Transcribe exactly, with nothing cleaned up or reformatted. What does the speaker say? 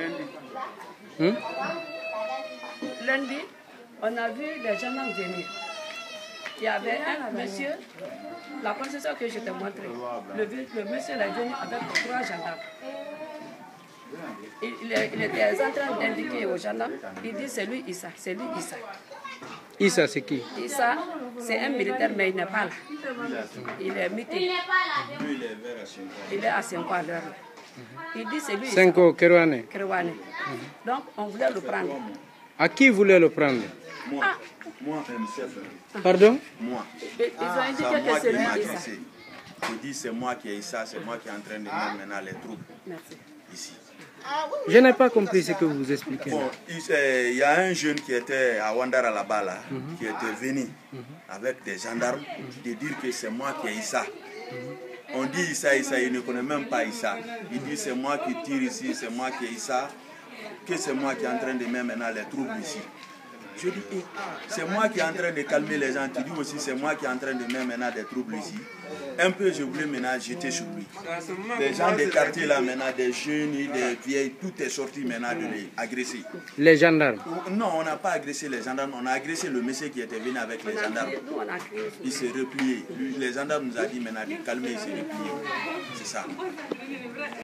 Hum? Lundi, on a vu les gendarmes venir. Il y avait un monsieur, la concession que je t'ai montré. Le, le monsieur est venu avec trois gendarmes. Il, il, il était en train d'indiquer aux gendarmes, il dit c'est lui Issa, c'est lui Issa. Issa, c'est qui? Issa, c'est un militaire, mais il n'est pas là. Il est muté. Il est à cinq ans à l'heure. Il dit c'est lui Issa. cinq ans, Kerouane. Kerouane. Donc on voulait le prendre. À qui voulait le prendre? Moi, Ah. moi, M. chef. Pardon? Moi. Ils ont indiqué que c'est lui Issa. Je dis c'est moi qui ai Issa, c'est moi qui est en train de mettre maintenant les troupes. Merci. Ici. Je n'ai pas compris ce que vous expliquez. Bon, il y a un jeune qui était à Wandara là-bas, là, mm-hmm. qui était venu mm-hmm. avec des gendarmes mm-hmm. de dire que c'est moi qui ai Issa. Mm-hmm. On dit Issa, Issa, il ne connaît même pas Issa. Il dit c'est moi qui tire ici, c'est moi qui ai Issa, que c'est moi qui est en train de mettre maintenant les troupes ici. Je dis, eh, c'est moi qui est en train de calmer les gens. Tu dis aussi, c'est moi qui est en train de mettre maintenant des troubles ici. Un peu, je voulais maintenant jeter sur lui. Les gens des quartiers là maintenant, des jeunes, des vieilles, tout est sorti maintenant de les agresser. Les gendarmes? Non, on n'a pas agressé les gendarmes, on a agressé le monsieur qui était venu avec les gendarmes. Il s'est replié. Les gendarmes nous ont dit maintenant de calmer, il s'est replié. C'est ça.